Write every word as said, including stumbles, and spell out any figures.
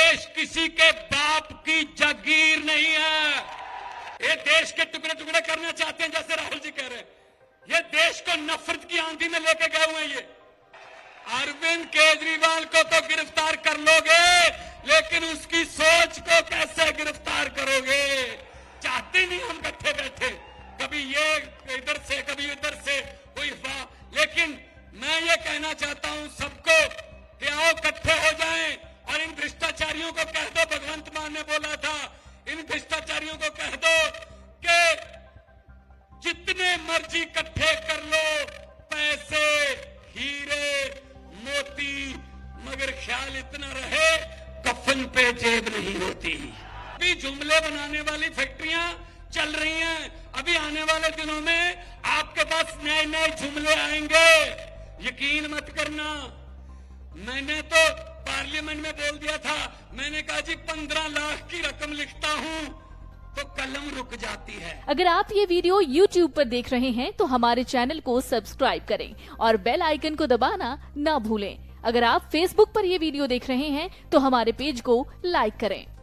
देश किसी के बाप की जागीर नहीं है। ये देश के टुकड़े टुकड़े करना चाहते हैं, जैसे राहुल जी कह रहे हैं। ये देश को नफरत की आंधी में लेके गए हुए हैं। ये अरविंद केजरीवाल को तो गिरफ्तार कर लोगे, लेकिन उसकी सोच को कैसे गिरफ्तार करोगे? चाहते नहीं हम इकट्ठे बैठे, कभी ये इधर से कभी उधर से कोई वाह। लेकिन मैं ये कहना चाहता हूं सबको कि आओ इकट्ठे हो जाएं और इन भ्रष्टाचारियों को कह दो, भगवंत मान ने बोला था, इन भ्रष्टाचारियों को कह दो कि जितने मर्जी इकट्ठे कर लो पैसे, हीरे, मोती, मगर ख्याल इतना रहे कफन पे जेब नहीं होती। अभी जुमले बनाने वाली फैक्ट्रियां चल रही हैं। अभी आने वाले दिनों में आपके पास नए नए जुमले आएंगे, यकीन मत करना। मैंने तो पार्लियामेंट में बोल दिया था, मैंने कहा जी पंद्रह लाख की रकम लिखता हूं तो कलम रुक जाती है। अगर आप ये वीडियो यूट्यूब पर देख रहे हैं तो हमारे चैनल को सब्सक्राइब करें और बेल आइकन को दबाना ना भूलें। अगर आप फेसबुक पर ये वीडियो देख रहे हैं तो हमारे पेज को लाइक करें।